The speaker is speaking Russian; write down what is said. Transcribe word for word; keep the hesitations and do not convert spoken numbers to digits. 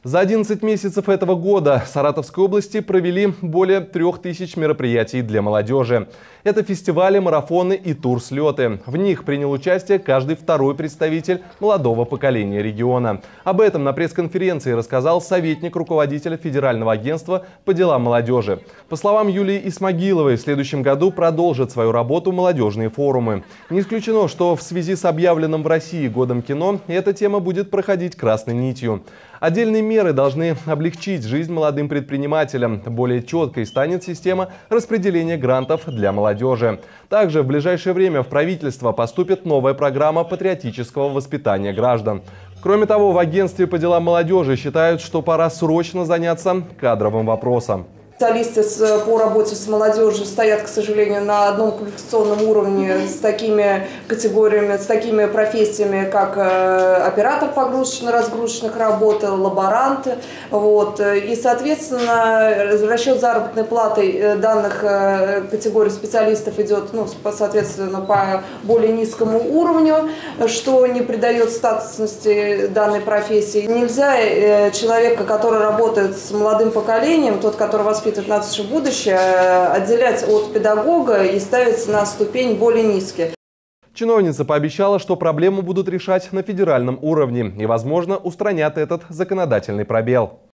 За одиннадцать месяцев этого года в Саратовской области провели более трех тысяч мероприятий для молодежи. Это фестивали, марафоны и турслеты. В них принял участие каждый второй представитель молодого поколения региона. Об этом на пресс-конференции рассказал советник руководителя Федерального агентства по делам молодежи. По словам Юлии Исмагиловой, в следующем году продолжат свою работу молодежные форумы. Не исключено, что в связи с объявленным в России годом кино эта тема будет проходить красной нитью. Отдельные меры должны облегчить жизнь молодым предпринимателям. Более четкой станет система распределения грантов для молодежи. Также в ближайшее время в правительство поступит новая программа патриотического воспитания граждан. Кроме того, в агентстве по делам молодежи считают, что пора срочно заняться кадровым вопросом. Специалисты по работе с молодежью стоят, к сожалению, на одном квалификационном уровне с такими категориями, с такими профессиями, как оператор погрузочно-разгрузочных работ, лаборант. Вот. И, соответственно, расчет заработной платы данных категорий специалистов идет, ну, соответственно, по более низкому уровню, что не придает статусности данной профессии. Нельзя человека, который работает с молодым поколением, тот, который воспитывает наше будущее, отделять от педагога и ставить на ступень более низкие. Чиновница пообещала, что проблему будут решать на федеральном уровне и, возможно, устранят этот законодательный пробел.